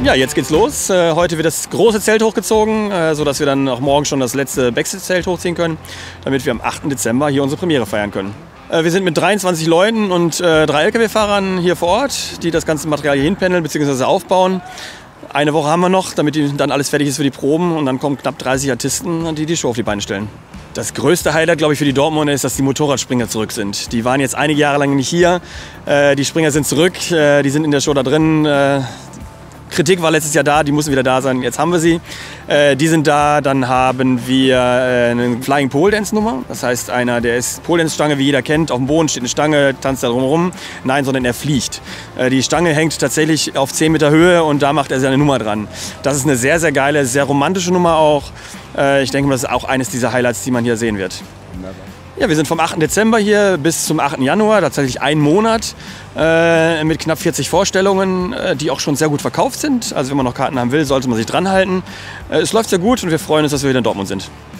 Ja, jetzt geht's los. Heute wird das große Zelt hochgezogen, sodass wir dann auch morgen schon das letzte Backstage-Zelt hochziehen können, damit wir am 8. Dezember hier unsere Premiere feiern können. Wir sind mit 23 Leuten und 3 LKW-Fahrern hier vor Ort, die das ganze Material hier hinpendeln bzw. aufbauen. Eine Woche haben wir noch, damit dann alles fertig ist für die Proben, und dann kommen knapp 30 Artisten, die die Show auf die Beine stellen. Das größte Highlight, glaube ich, für die Dortmunder ist, dass die Motorradspringer zurück sind. Die waren jetzt einige Jahre lang nicht hier. Die Springer sind zurück, die sind in der Show da drin. Kritik war letztes Jahr da, die mussten wieder da sein, jetzt haben wir sie. Die sind da, dann haben wir eine Flying Pole Dance Nummer. Das heißt, einer, der ist Pole Dance Stange, wie jeder kennt, auf dem Boden steht eine Stange, tanzt da drumherum. Nein, sondern er fliegt. Die Stange hängt tatsächlich auf 10 Meter Höhe und da macht er seine Nummer dran. Das ist eine sehr, sehr geile, sehr romantische Nummer auch. Ich denke, das ist auch eines dieser Highlights, die man hier sehen wird. Ja, wir sind vom 8. Dezember hier bis zum 8. Januar, tatsächlich einen Monat, mit knapp 40 Vorstellungen, die auch schon sehr gut verkauft sind. Also wenn man noch Karten haben will, sollte man sich dran halten. Es läuft sehr gut und wir freuen uns, dass wir wieder in Dortmund sind.